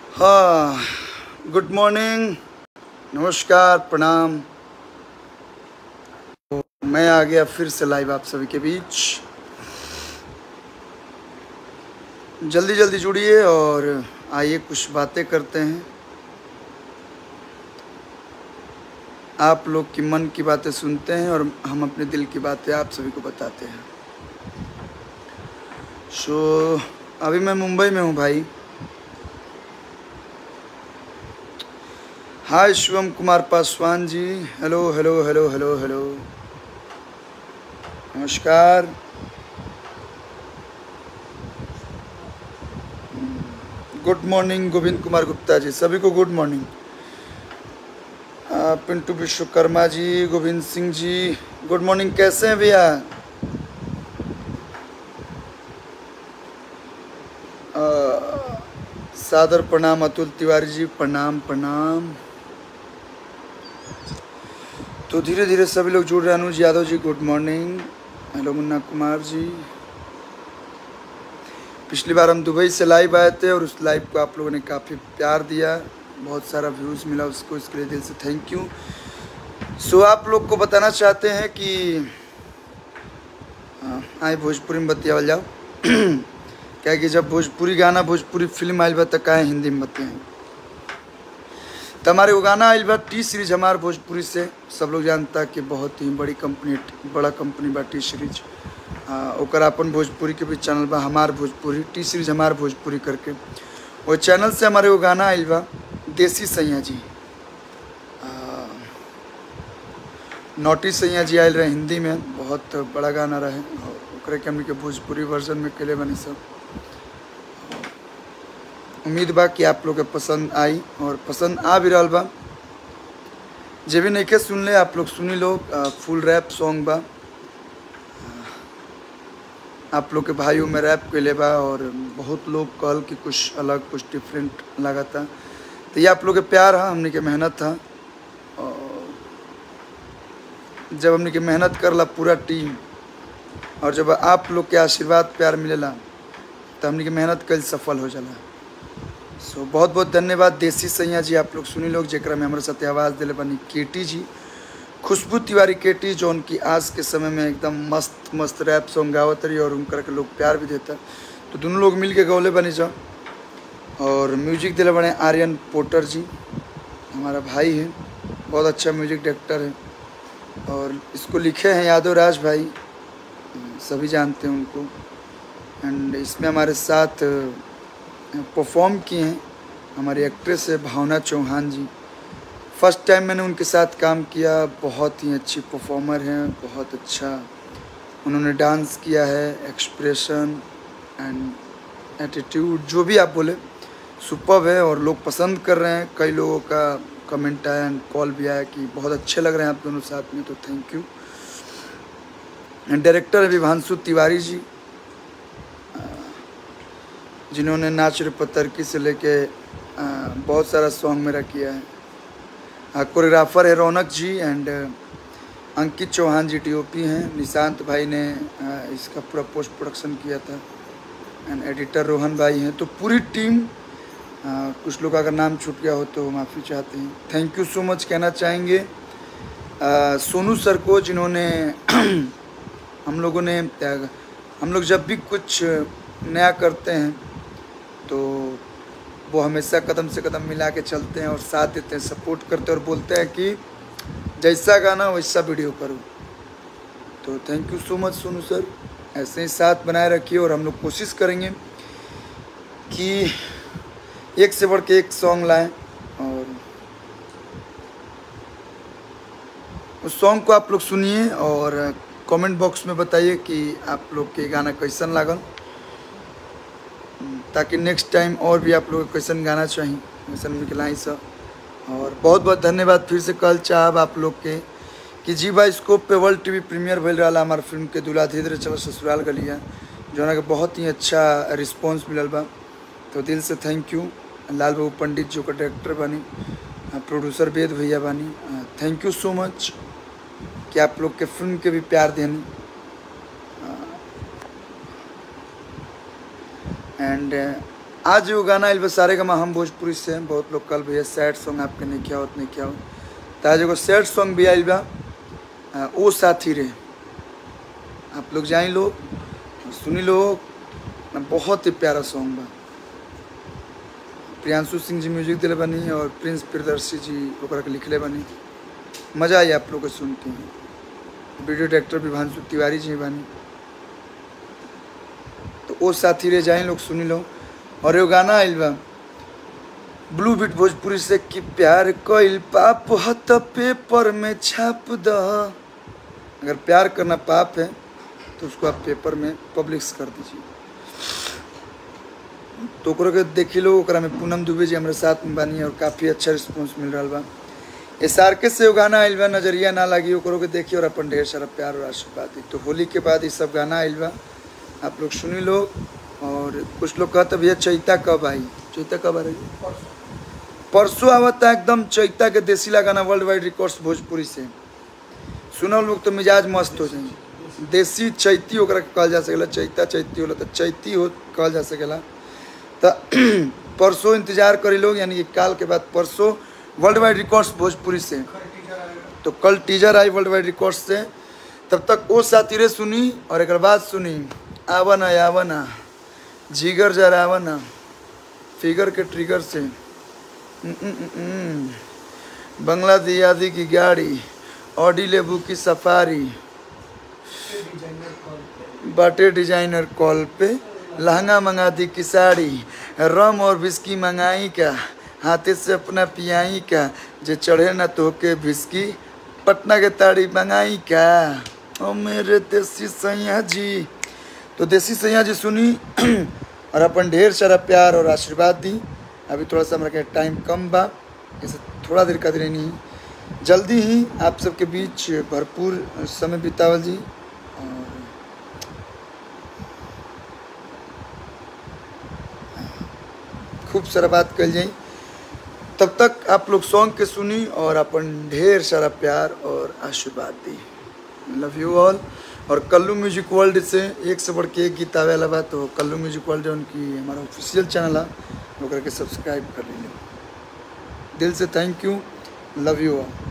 हाँ, good morning, नमस्कार, प्रणाम। तो मैं आ गया फिर से लाइव आप सभी के बीच। जल्दी जल्दी जुड़िए और आइए कुछ बातें करते हैं। आप लोग की मन की बातें सुनते हैं और हम अपने दिल की बातें आप सभी को बताते हैं। अभी मैं मुंबई में हूँ भाई। हाय Shivam Kumar Paswan ji, hello hello hello hello hello, नमस्कार। गुड मॉर्निंग गोविंद कुमार गुप्ता जी, सभी को good morning. Pintu Vishwakarma ji, Govind Singh ji, good morning. कैसे हैं भैया? सादर प्रणाम अतुल तिवारी जी, प्रणाम प्रणाम। तो धीरे धीरे सभी लोग जुड़ रहे हैं। Anuj Yadav ji, good morning. Hello Munna Kumar ji. पिछली बार हम दुबई से लाइव आए थे और उस लाइव को आप लोगों ने काफ़ी प्यार दिया, बहुत सारा व्यूज़ मिला उसको, इसके लिए दिल से थैंक यू। आप लोग को बताना चाहते हैं कि आए भोजपुरी में बतियावल जाओ। क्या कि जब भोजपुरी गाना भोजपुरी फिल्म आयल बा तो काहे हिंदी में बतियाएं। तो हमारे वो गाना आयल बा टी सीरीज हमार भोजपुरी से, सब लोग जानता कि बहुत ही बड़ा कंपनी बा टी सीरीज। ओकर अपन भोजपुरी के भी चैनल बा हमार भोजपुरी, टी सीरीज हमार भोजपुरी करके। वो चैनल से हमारे वो गाना आयल बा देसी सैया जी, नौटी सैया जी आयल रहे हिंदी में, बहुत बड़ा गाना रहे। ओकरे के हमनी के भोजपुरी वर्जन में केले बनी सब। उम्मीद बा कि आप लोग के पसंद आई और पसंद आ भी रहा बा। जे भी नहीं सुन ले आप लोग सुनी लो, फुल रैप सॉन्ग बा। आप लोग के भाइयों में रैप केले बा और बहुत लोग कहल कि कुछ अलग कुछ डिफरेंट लगा था। तो ये आप लोग के प्यार है, हमने के मेहनत था। जब हमने के मेहनत करला पूरा टीम और जब आप लोग के आशीर्वाद प्यार मिलेला तो हमने के मेहनत कल सफल हो जाला। बहुत बहुत धन्यवाद देसी सैया जी। आप लोग सुनी लोग जेकरा में हमारे साथ आवाज़ दिले बनी केटी जी, खुशबू तिवारी केटी, जो उनकी आज के समय में एकदम मस्त मस्त रैप सॉन्ग गावत रही और उनकर के लोग प्यार भी देता। तो दोनों लोग मिल के गौले बनी जा। और म्यूजिक दिले बने आर्यन पोटर जी, हमारा भाई है, बहुत अच्छा म्यूजिक डायरेक्टर है। और इसको लिखे हैं यादव राज भाई, सभी जानते हैं उनको। एंड इसमें हमारे साथ परफॉर्म किए हैं हमारी एक्ट्रेस है भावना चौहान जी। फर्स्ट टाइम मैंने उनके साथ काम किया, बहुत ही अच्छी परफॉर्मर हैं, बहुत अच्छा उन्होंने डांस किया है, एक्सप्रेशन एंड एटीट्यूड जो भी आप बोले सुपर्ब है और लोग पसंद कर रहे हैं। कई लोगों का कमेंट आया एंड कॉल भी आया कि बहुत अच्छे लग रहे हैं आप दोनों साथ में, तो थैंक यू। डायरेक्टर है विभांशु तिवारी जी, जिन्होंने नाच रे पतरकी से लेके बहुत सारा सॉन्ग मेरा किया है। कोरियोग्राफर है रौनक जी एंड अंकित चौहान जी टीओपी हैं। निशांत भाई ने इसका पूरा पोस्ट प्रोडक्शन किया था एंड एडिटर रोहन भाई हैं। तो पूरी टीम, कुछ लोग अगर नाम छूट गया हो तो माफ़ी चाहते हैं। थैंक यू सो मच कहना चाहेंगे सोनू सर को, जिन्होंने हम लोग जब भी कुछ नया करते हैं तो वो हमेशा कदम से कदम मिला के चलते हैं और साथ देते हैं, सपोर्ट करते हैं और बोलते हैं कि जैसा गाना वैसा वीडियो करो। तो thank you so much Sonu सर, ऐसे ही साथ बनाए रखिए और हम लोग कोशिश करेंगे कि एक से बढ़ के एक सॉन्ग लाएं। और उस सॉन्ग को आप लोग सुनिए और कमेंट बॉक्स में बताइए कि आप लोग के गाना कैसन लागल, ताकि नेक्स्ट टाइम और भी आप लोग कैसन गाना चाहिए वैसन निकलाई सब। और बहुत बहुत धन्यवाद फिर से कल चाहब आप लोग के कि जी भाई स्कोप पे वर्ल्ड टीवी प्रीमियर भइल रहा हमारे फिल्म के दूल्हा धीरे धीरे चलो ससुराल गलिया, जो ना के बहुत ही अच्छा रिस्पॉन्स मिलल बा। तो दिल से थैंक यू। लाल बाबू पंडित जो का डायरेक्टर बानी, प्रोड्यूसर वेद भैया बानी, थैंक यू सो मच कि आप लोग के फिल्म के भी प्यार देनी। एंड आज वो गाना आइल सारेगामा हम भोजपुरी से। बहुत लोग कल भैया सैड सॉन्ग आपके नहीं क्या होत नहीं क्या हो, तो आज एगो सैड सॉन्ग भी आइल बा, ओ साथी रे। आप लोग जाई लो सुनी लो, बहुत ही प्यारा सॉन्ग बा। प्रियांशु सिंह जी म्यूजिक दिले बनी और प्रिंस प्रियदर्शी जी ओकरा के लिखले बनी। मज़ा आई आप लोग को सुन के। वीडियो डायरेक्टर विभांशु तिवारी जी बनी। तो ओ साथी रे जाए लोग सुनी लो। और ये गाना आइल बा ब्लू बीट भोजपुरी से कि प्यार कोइल पाप ह त पेपर में छाप द। अगर प्यार करना पाप है तो उसको आप पेपर में पब्लिश कर दीजिए। तो ओकरा के देखी लो। ओकरा में पूनम दुबे जी हमारे साथ में बानी और काफ़ी अच्छा रिस्पॉन्स मिल रहा बा। SRK से वो गाना आइल बा नजरिया ना लगी, ओकरो के देखिए और अपन ढेर सारा प्यार और आशीर्वाद दी। तो होली के बाद ये सब गाना आइल बा, आप लोग सुनी लो। और कुछ लोग कहते भैया चैता कब आई, चैता कब आ रही? परसों आवता एकदम चैता के देसीला गाना वर्ल्ड वाइड रिकॉर्ड्स भोजपुरी से। सुनो लोग तो मिजाज मस्त हो जाए। देसी चैती ओकरा कहल जा सकेला, चैता चैती होला तो चैती हो कहल जा सकेला। तो परसों इंतजार करी लोग, यानी कि काल के बाद परसों वर्ल्ड वाइड रिकॉर्ड्स भोजपुरी से। तो कल टीजर आई वर्ल्ड वाइड रिकॉर्ड्स से। तब तक वो साथी रे सुनी और एक बाद सुनी आवना जिगर जरावना फिगर के ट्रिगर से बंगला दियादी की गाड़ी ऑडी लेबू की सफारी बाटे डिजाइनर कॉल पे लहंगा मंगा दी की साड़ी रम और बिस्की मंगाई का हाथे से अपना पियाई का जे चढ़े न तो के बिस्की पटना के ताड़ी मंगाई का ओ मेरे देसी सैया जी। तो देसी सैया जी सुनी और अपन ढेर सारा प्यार और आशीर्वाद दी। अभी थोड़ा सा हमारे टाइम कम बा, ऐसे थोड़ा देर का देर नहीं, जल्दी ही आप सबके बीच भरपूर समय बितावल जी। और खूब सारा बात कल जाई। तब तक आप लोग सॉन्ग के सुनी और अपन ढेर सारा प्यार और आशीर्वाद दी। Love you all. और कल्लू म्यूजिक वर्ल्ड से एक से बढ़ के एक गीत आवे वाला बा। तो कल्लू म्यूजिक वर्ल्ड जो उनकी हमारा ऑफिशियल चैनल है वो करके सब्सक्राइब कर लीजिए। दिल से thank you, love you all.